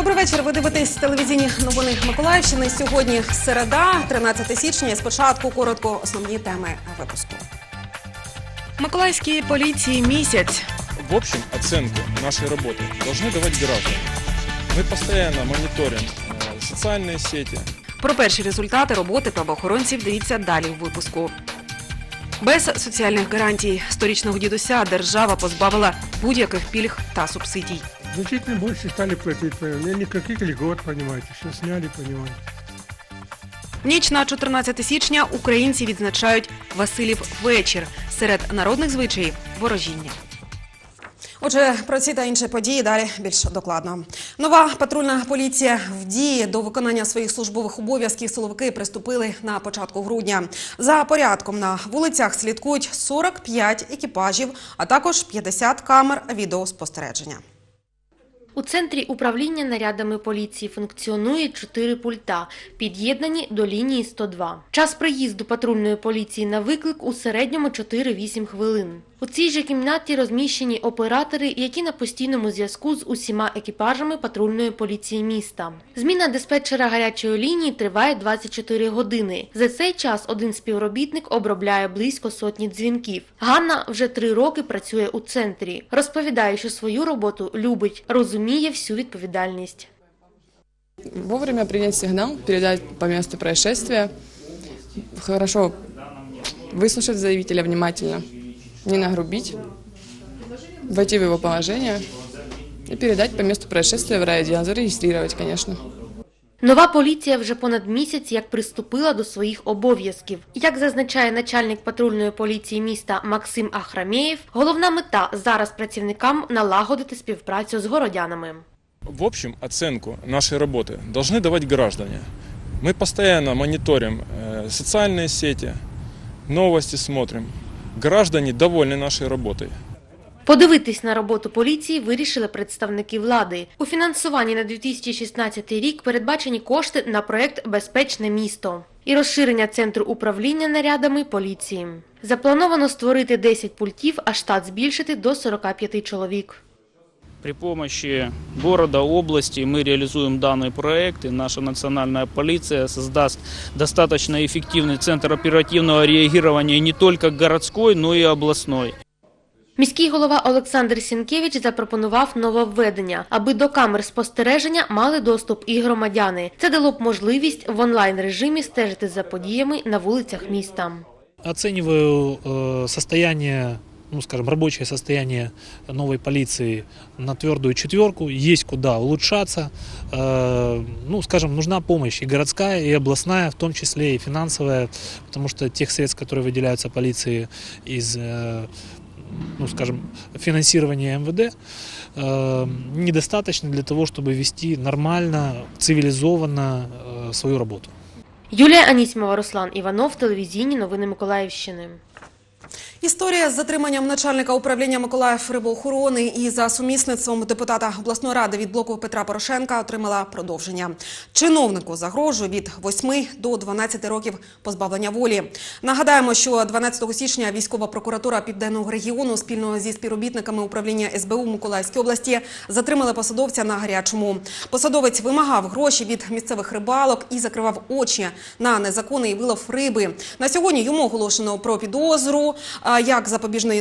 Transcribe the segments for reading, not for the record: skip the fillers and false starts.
Добрий вечір. Ви дивитесь телевізійні новини Миколаївщини. Сьогодні середа, 13 січня. Спочатку коротко основні теми випуску. Миколаївській поліції місяць. В общем, оценку нашей работы должны давать граждане. Мы постоянно мониторим социальные сети. Про перші результати роботи правоохоронців дивіться далі в випуску. Без соціальних гарантій сторічного дідуся держава позбавила будь-яких пільг та субсидій. Значительно больше стали платить. Никаких льгот, понимаете, все сняли, понимаете. Ніч на 14 січня українці відзначають Василів вечір. Серед народних звичаїв – ворожіння. Отже, про ці та інші події далі більш докладно. Нова патрульна поліція в дії. До виконання своїх службових обов'язків силовики приступили на початку грудня. За порядком на вулицях слідкують 45 екіпажів, а також 50 камер відеоспостереження. У центрі управління нарядами поліції функціонує 4 пульта, під'єднані до лінії 102. Час приїзду патрульної поліції на виклик у середньому 4-8 хвилин. У цій же кімнаті розміщені оператори, які на постійному зв'язку з усіма екіпажами патрульної поліції міста. Зміна диспетчера гарячої лінії триває 24 години. За цей час один співробітник обробляє близько сотні дзвінків. Ганна вже 3 роки працює у центрі. Розповідає, що свою роботу любить, розуміє всю відповідальність. Вовремя принять сигнал, передать по месту происшествия, хорошо выслушать заявителя внимательно, не нагрубить, войти в его положение и передать по месту происшествия в райотдел, зарегистрировать, конечно. Нова поліція вже понад місяць як приступила до своїх обов'язків. Як зазначає начальник патрульної поліції міста Максим Ахрамєєв, головна мета зараз працівникам налагодити співпрацю з городянами. В общем, оценку нашей работы должны давать граждане. Мы постоянно мониторим социальные сети, новости смотрим. Граждане довольны нашей работой. Подивитись на роботу поліції вирішили представники влади. У фінансуванні на 2016 рік передбачені кошти на проєкт «Безпечне місто» і розширення центру управління нарядами поліції. Заплановано створити 10 пультів, а штат збільшити до 45 чоловік. При помощи города, области мы реализуем данный проект, и наша национальная полиция создаст достаточно эффективный центр оперативного реагирования не только городской, но и областной. Міський голова Олександр Сінкевич запропонував нововведення, аби до камер спостереження мали доступ і громадяни. Це дало б можливість в онлайн-режимі стежити за подіями на вулицях міста. Оцениваю состояние, рабочее состояние новой полиции на твердую 4. Есть куда улучшаться. Нужна помощь и городская, и областная, в том числе и финансовая, потому что тех средств, которые выделяются полиции из финансирования МВД, недостаточно для того, чтобы вести нормально, цивилизованно свою работу. Юлія Анісімова, Руслан Іванов, телевізійні новини Миколаївщини. Історія з затриманням начальника управління Миколаїврибоохорони і за сумісництвом депутата обласної ради від блоку Петра Порошенка отримала продовження. Чиновнику загрожує від 8 до 12 років позбавлення волі. Нагадаємо, що 12 січня військова прокуратура Південного регіону спільно зі співробітниками управління СБУ в Миколаївській області затримали посадовця на гарячому. Посадовець вимагав гроші від місцевих рибалок і закривав очі на незаконний вилов риби. На сьогодні йому оголошено про підозру. Як запобіжний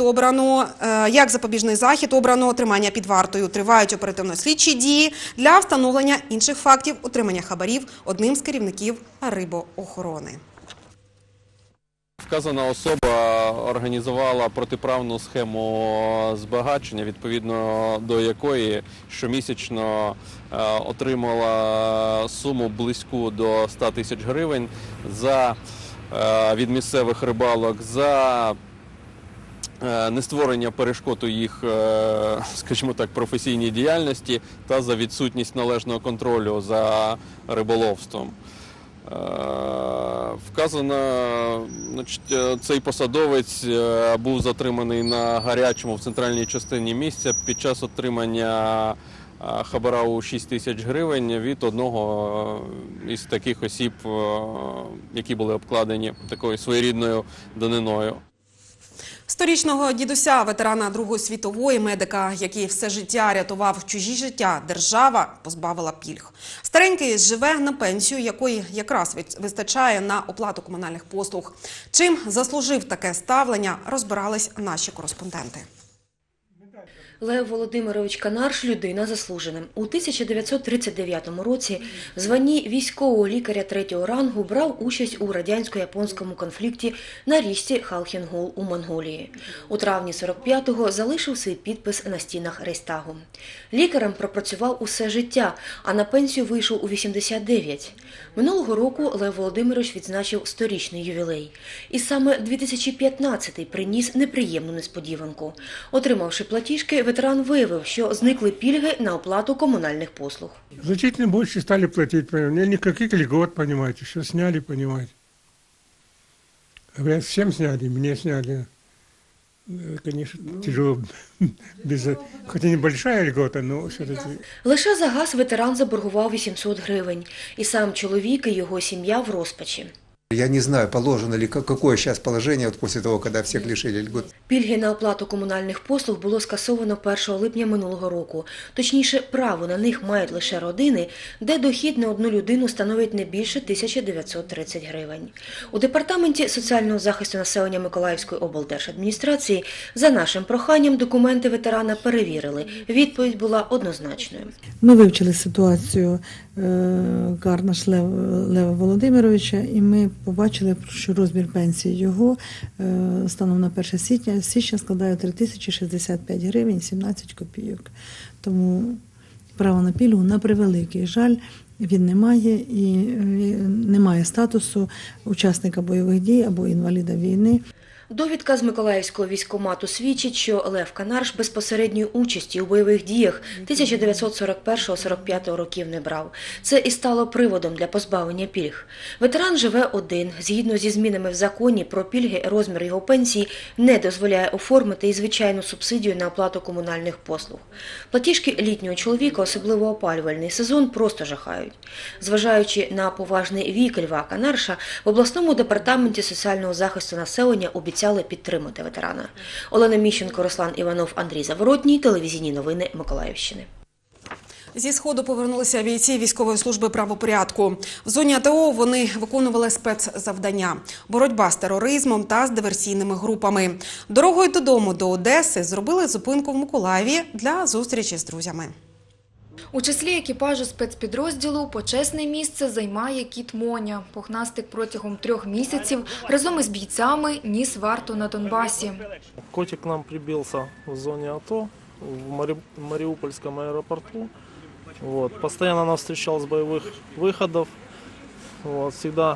захід обрано, тримання під вартою. Тривають оперативно-слідчі дії для встановлення інших фактів отримання хабарів одним з керівників рибоохорони. Вказана особа організувала протиправну схему збагачення, відповідно до якої щомісячно отримала суму близьку до 100 тисяч гривень від місцевих рибалок за нестворення перешкод у їх, скажімо так, професійній діяльності та за відсутність належного контролю за риболовством. Вказано, цей посадовець був затриманий на гарячому в центральній частині місця під час отримання хабара у 6 тисяч гривень від одного із таких осіб, які були обкладені такою своєрідною даниною. Сторічного дідуся, ветерана Другої світової, медика, який все життя рятував чужі життя, держава позбавила пільг. Старенький живе на пенсію, якої якраз вистачає на оплату комунальних послуг. Чим заслужив таке ставлення, розбирались наші кореспонденти. Лев Володимирович Канарш – людина заслужена. У 1939 році в званні військового лікаря 3-го рангу брав участь у радянсько-японському конфлікті на річці Халхінгол у Монголії. У травні 45-го залишив свій підпис на стінах Рейхстагу. Лікарем пропрацював усе життя, а на пенсію вийшов у 89. Минулого року Лев Володимирович відзначив 100-річний ювілей. І саме 2015-й приніс неприємну несподіванку. Отримавши платіжки, ветеран виявив, що зникли пільги на оплату комунальних послуг. Значительно больше стали платить. Мне никаких льгот, понимаете, все сняли, понимаете. Говорят, всем сняли, мне сняли. Конечно, тяжело, хотя небольшая льгота, но все-таки. Лише за газ ветеран заборгував 800 гривень. І сам чоловік і його сім'я в розпачі. Я не знаю, положено ли, какое сейчас положение вот после того, когда всех лишили льгот. Пільги на оплату комунальних послуг було скасовано 1 липня минулого року. Точніше, право на них мають лише родини, де дохід на одну людину становить не більше 1930 гривень. У Департаменті соціального захисту населення Миколаївської облдержадміністрації за нашим проханням документи ветерана перевірили. Відповідь була однозначною. Ми вивчили ситуацію Карнаш Лева Володимировича, і ми побачили, що розмір пенсії його станом на 1 січня складає 3065 гривень 17 копійок. Тому право на пільгу, на превеликий жаль, він не має і не має статусу учасника бойових дій або інваліда війни. Довідка з Миколаївського військкомату свідчить, що Лев Канарш безпосередньої участі у бойових діях 1941-45 років не брав. Це і стало приводом для позбавлення пільг. Ветеран живе один. Згідно зі змінами в законі про пільги, розмір його пенсії не дозволяє оформити і звичайну субсидію на оплату комунальних послуг. Платіжки літнього чоловіка, особливо опалювальний сезон, просто жахають. Зважаючи на поважний вік Льва Канарша, в обласному департаменті соціального захисту населення обіцяли підтримати ветерана. Олена Міщенко, Руслан Іванов, Андрій Заворотній. Телевізійні новини Миколаївщини. Зі Сходу повернулися бійці військової служби правопорядку. В зоні АТО вони виконували спецзавдання – боротьба з тероризмом та з диверсійними групами. Дорогою додому до Одеси зробили зупинку в Миколаєві для зустрічі з друзями. У числі екіпажу спецпідрозділу почесне місце займає кіт Моня. Пухнастик протягом 3 місяців разом із бійцями ніс варту на Донбасі. Котик к нам прибился в зоне АТО, в Мариупольском аэропорту. Постоянно нас встречал с боевых выходов. Всегда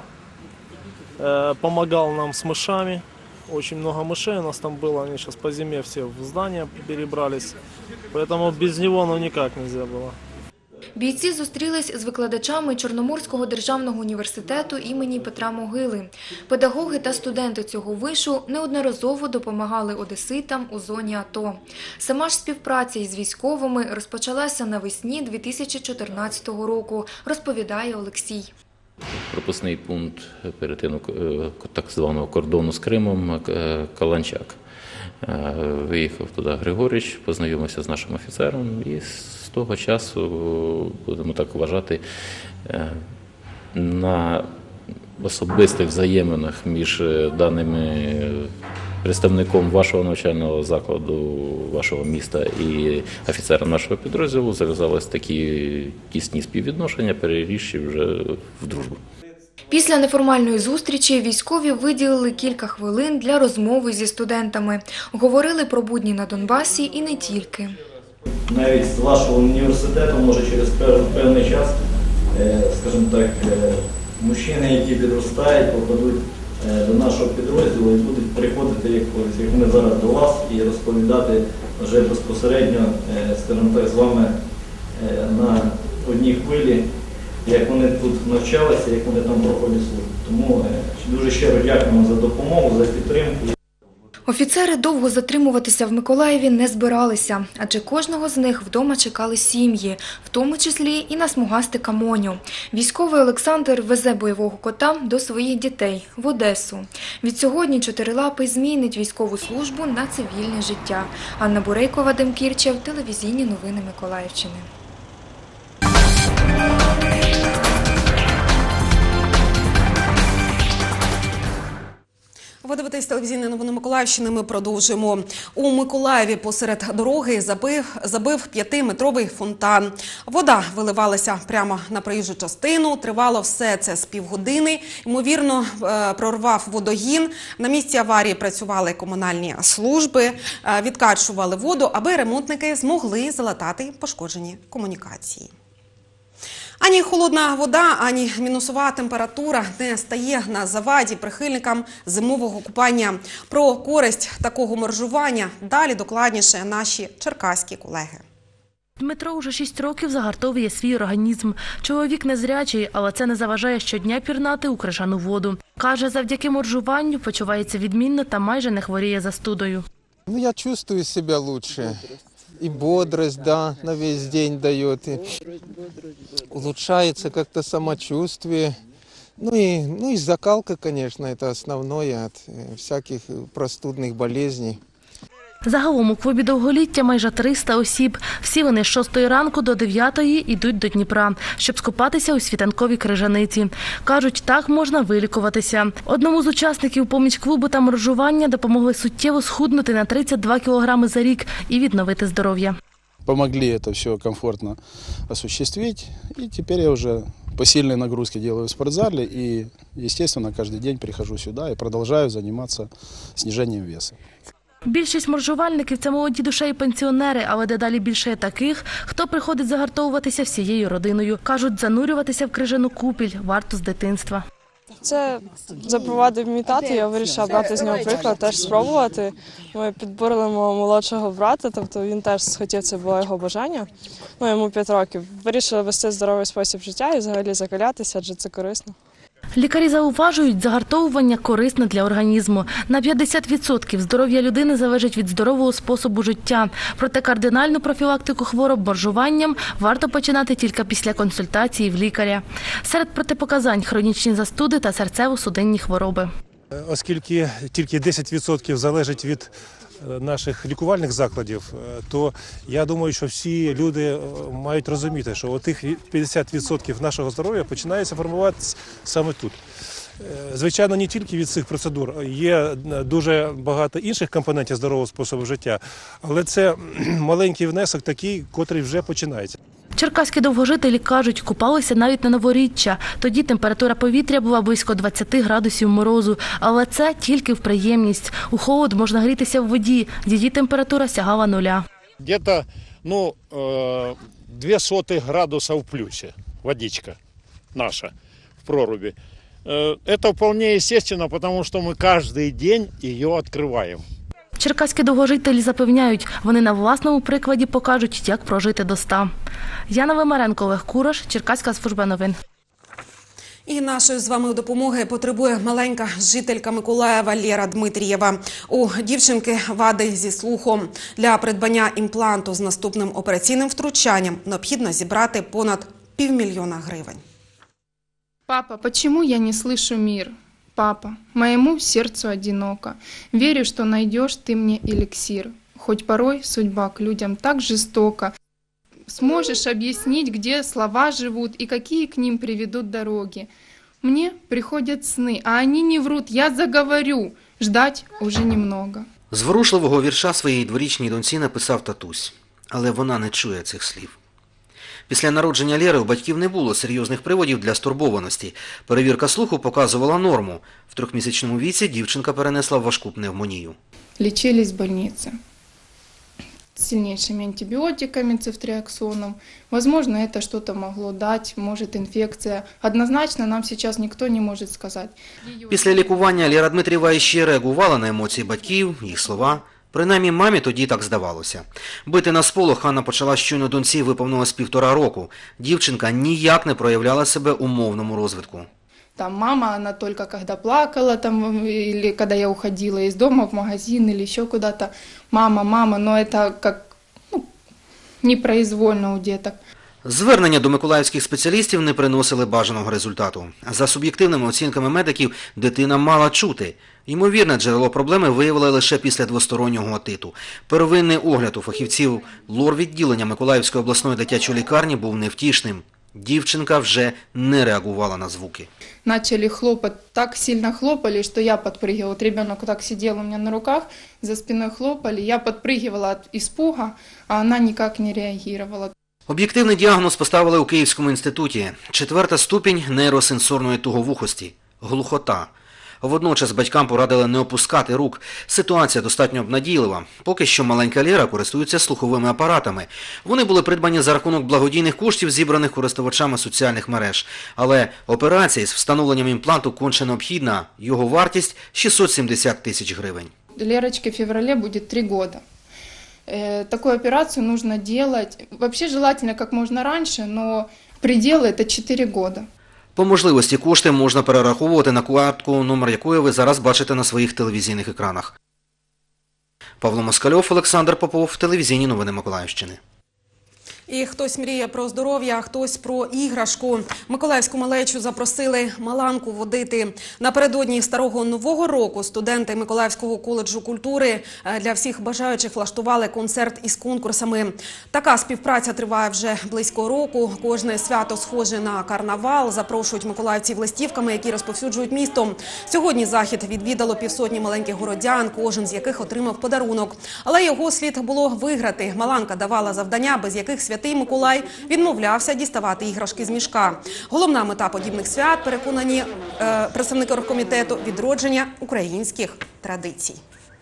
помогал нам с мышами. Очень много мышей у нас там было, они сейчас по зиме все в здание перебрались. Поэтому без него никак нельзя было. Бійці зустрілись з викладачами Чорноморського державного університету імені Петра Могили. Педагоги та студенти цього вишу неодноразово допомагали одеситам у зоні АТО. Сама ж співпраця із військовими розпочалася навесні 2014 року, розповідає Олексій. Пропускний пункт перетину так званого кордону з Кримом Каланчак. Виїхав туди Григорич, познайомився з нашим офіцером і з того часу, будемо так вважати, на особистих взаєминах між даними представником вашого навчального закладу, вашого міста і офіцером нашого підрозділу зав'язались такі тісні співвідношення, перерісші вже в дружбу. Після неформальної зустрічі військові виділили кілька хвилин для розмови зі студентами. Говорили про будні на Донбасі і не тільки. Навіть з вашого університету, може через певний час, скажімо так, мужчини, які підростають, попадуть до нашого підрозділу і будуть приходити, як ми зараз до вас, і розповідати вже безпосередньо, скажімо так, з вами на одній хвилі, як вони тут навчалися, як вони там проходять службу. Тому дуже щиро дякуємо за допомогу, за підтримку. Офіцери довго затримуватися в Миколаєві не збиралися, адже кожного з них вдома чекали сім'ї, в тому числі і на смугастика Моню. Військовий Олександр везе бойового кота до своїх дітей в Одесу. Відсьогодні чотирилапий змінить військову службу на цивільне життя. Анна Бурейко, Вадим Кірчев, телевізійні новини Миколаївщини. Ви дивитесь телевізійні новини Миколаївщини. Ми продовжуємо. У Миколаєві посеред дороги забив 5-метровий фонтан. Вода виливалася прямо на проїжджу частину. Тривало все це з півгодини. Ймовірно, прорвав водогін. На місці аварії працювали комунальні служби, відкачували воду, аби ремонтники змогли залатати пошкоджені комунікації. Ані холодна вода, ані мінусова температура не стає на заваді прихильникам зимового купання. Про користь такого моржування далі докладніше наші черкаські колеги. Дмитро уже 6 років загартовує свій організм. Чоловік незрячий, але це не заважає щодня пірнати у крижану воду. Каже, завдяки моржуванню почувається відмінно та майже не хворіє застудою. Я чувствую себя лучше. И бодрость, да, на весь день дает. И улучшается как-то самочувствие. Ну и закалка, конечно, это основное от всяких простудных болезней. Загалом у клубі довголіття майже 300 осіб. Всі вони з 6 ранку до 9 йдуть до Дніпра, щоб скупатися у світанковій крижаниці. Кажуть, так можна вилікуватися. Одному з учасників поміч клубу та моржування допомогли суттєво схуднути на 32 кілограми за рік і відновити здоров'я. Помогли это все комфортно осуществить. И теперь я уже по сильной нагрузке делаю в спортзале. И, естественно, каждый день прихожу сюда и продолжаю заниматься снижением веса. Більшість моржувальників – це молоді душеї пенсіонери, але дедалі більше таких, хто приходить загартовуватися всією родиною. Кажуть, занурюватися в крижану купіль варто з дитинства. Це запровадив мій тато, я вирішила брати з нього приклад, теж спробувати. Ми підбурили мого молодшого брата, тобто він теж схотів, це було його бажання. Йому 5 років. Вирішили вести здоровий спосіб життя і взагалі закалятися, адже це корисно. Лікарі зауважують, загартовування корисне для організму. На 50% здоров'я людини залежить від здорового способу життя. Проте кардинальну профілактику хвороб моржуванням варто починати тільки після консультації в лікаря. Серед протипоказань – хронічні застуди та серцево-судинні хвороби. Оскільки тільки 10% залежить від наших лікувальних закладів, то я думаю, що всі люди мають розуміти, що отих 50% нашого здоров'я починається формуватися саме тут. Звичайно, не тільки від цих процедур, є дуже багато інших компонентів здорового способу життя, але це маленький внесок такий, котрий вже починається. Черкаські довгожителі кажуть, купалися навіть на Новоріччя. Тоді температура повітря була близько 20 градусів морозу. Але це тільки в приємність. У холод можна грітися в воді. Її температура сягала 0. Где-то 0,02 градуса в плюсе водичка наша в проруби. Это вполне естественно, потому что мы каждый день ее открываем. Черкаські довгожителі запевняють, вони на власному прикладі покажуть, як прожити до 100. Яна Вимаренко, Олег Кураш, Черкаська служба новин. І нашої з вами допомоги потребує маленька жителька Миколаєва Лєра Дмитрієва. У дівчинки вади зі слухом. Для придбання імпланту з наступним операційним втручанням необхідно зібрати понад 500 000 гривень. Папа, почему я не слышу мир? Папа, моему сердцу одиноко. Верю, что найдешь ты мне эликсир. Хоть порой судьба к людям так жестока. Сможешь объяснить, где слова живут и какие к ним приведут дороги. Мне приходят сны, а они не врут, я заговорю. Ждать уже немного. Зворушливого вірша своїй дворічній доньці написав татусь, але вона не чує цих слів. Після народження Лєри у батьків не було серйозних приводів для стурбованості. Перевірка слуху показувала норму. В 3-місячному віці дівчинка перенесла важку пневмонію. Лечились в больнице сильнейшими антибиотиками, цефтриаксоном. Возможно, это что-то могло дать, может инфекция. Однозначно нам сейчас никто не может сказать. Після лікування Лєра Дмитрієва іще реагувала на емоції батьків, їх слова. Принаймні мамі тоді так здавалося. Бити на сполох Ханна почала, щойно доньці виповнилось 1,5 року. Дівчинка ніяк не проявляла себе у мовному розвитку. Там мама, она только когда плакала, там, или когда я уходила из дома в магазин или еще куда-то. Мама, но это как непроизвольно у деток. Звернення до миколаївських спеціалістів не приносили бажаного результату. За суб'єктивними оцінками медиків, дитина мала чути. Ймовірне джерело проблеми виявили лише після двостороннього отиту. Первинний огляд у фахівців лор-відділення Миколаївської обласної дитячої лікарні був невтішним. Дівчинка вже не реагувала на звуки. Начали хлопать, так сильно хлопали, что я подпрыгивала. Вот ребенок так сидел у меня на руках, за спиной хлопали, я подпрыгивала от испуга, а она никак не реагировала. Об'єктивний діагноз поставили у Київському інституті. 4-та ступінь нейросенсорної туговухості – глухота. Водночас батькам порадили не опускати рук. Ситуація достатньо обнадійлива. Поки що маленька Лєра користується слуховими апаратами. Вони були придбані за рахунок благодійних коштів, зібраних користувачами соціальних мереж. Але операція з встановленням імпланту конче необхідна. Його вартість – 670 тисяч гривень. Лерочке в феврале будет 3 года. Такую операцию нужно делать, вообще желательно как можно раньше, но предел это 4 года. По можливості кошти можна перераховувати на картку, номер якої ви зараз бачите на своїх телевізійних екранах. Павло Москальов, Олександр Попов, телевізійні новини Миколаївщини. І хтось мріє про здоров'я, а хтось про іграшку. Миколаївську малечу запросили Маланку водити. Напередодні Старого Нового року студенти Миколаївського коледжу культури для всіх бажаючих влаштували концерт із конкурсами. Така співпраця триває вже близько року. Кожне свято схоже на карнавал. Запрошують миколаївців листівками, які розповсюджують містом. Сьогодні захід відвідало півсотні маленьких городян, кожен з яких отримав подарунок. Але його слід було виграти. Маланка давала завдання, без яких Святий Миколай відмовлявся діставати іграшки з мішка. Головна мета подібних свят, переконані представники оргкомітету, відродження українських традицій.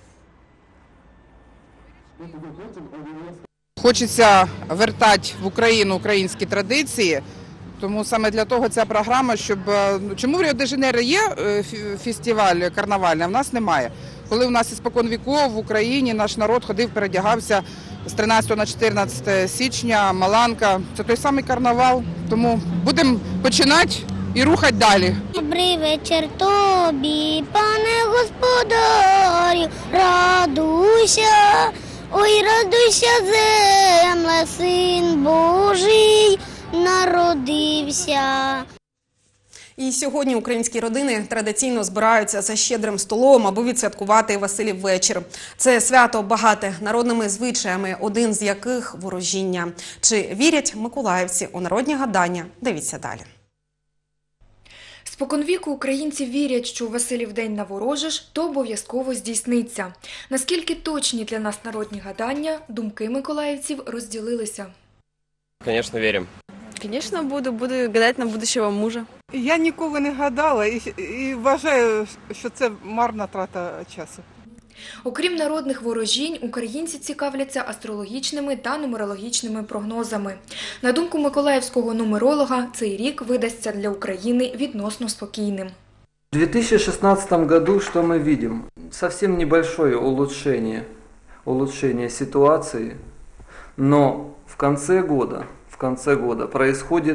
Хочеться вертати в Україну українські традиції, тому саме для того ця програма, щоб... Чому в Ріо-де-Жанейро є фестиваль карнавальний, а в нас немає? Коли в нас іспокон віков в Україні наш народ ходив, передягався з 13 на 14 січня, Маланка. Це той самий карнавал, тому будемо починати і рухати далі. Добрий вечір тобі, пане господарю, радуйся, ой, радуйся, земле, син Божий народився. І сьогодні українські родини традиційно збираються за щедрим столом, аби відсвяткувати Василів вечір. Це свято багате народними звичаями, один з яких – ворожіння. Чи вірять миколаївці у народні гадання? Дивіться далі. Споконвіку українці вірять, що у Василів день наворожиш, то обов'язково здійсниться. Наскільки точні для нас народні гадання, думки миколаївців розділилися. Звісно, віримо. Звісно, буду гадати на будущого мужа. Я ніколи не гадала і вважаю, що це марна трата часу. Окрім народних ворожінь, українці цікавляться астрологічними та нумерологічними прогнозами. На думку миколаївського нумеролога, цей рік видасться для України відносно спокійним. В 2016 году что мы видим? Совсем небольшое улучшение ситуации, но в конце года происходит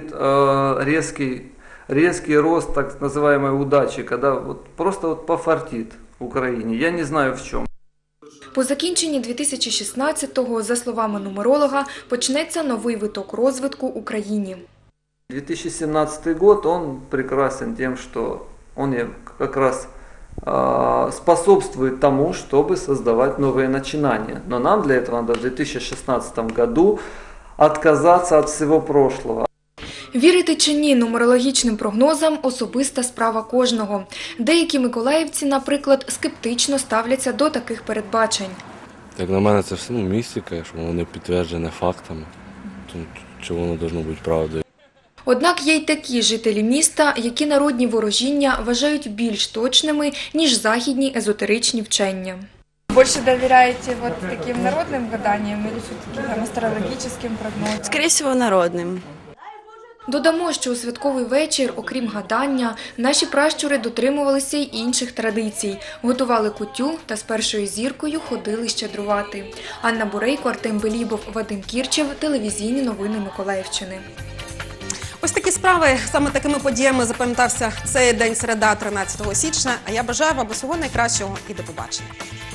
резкий рост так называемой удачи, когда просто пофартит Україні. Я не знаю в чому. По закінченні 2016-го, за словами нумеролога, почнеться новий виток розвитку Україні. 2017 год, он прекрасен тем, что он как раз способствует тому, чтобы создавать новые начинания. Но нам для этого надо в 2016 году отказаться от всего прошлого. Вірити чи ні нумерологічним прогнозам – особиста справа кожного. Деякі миколаївці, наприклад, скептично ставляться до таких передбачень. Як на мене, це все містика, що воно не підтверджене фактами, чи воно має бути правдою. Однак є й такі жителі міста, які народні ворожіння вважають більш точними, ніж західні езотеричні вчення. Больше доверяете таким народным гаданиям или все-таки астрологическим прогнозам? Скорее всего, народным. Додамо, що у святковий вечір, окрім гадання, наші пращури дотримувалися й інших традицій. Готували кутю та з першою зіркою ходили щедрувати. Анна Бурейко, Артем Белібов, Вадим Кірчев, телевізійні новини Миколаївщини. Ось такі справи, саме такими подіями запам'ятався цей день середа 13 січня. А я бажаю вам усього найкращого і до побачення.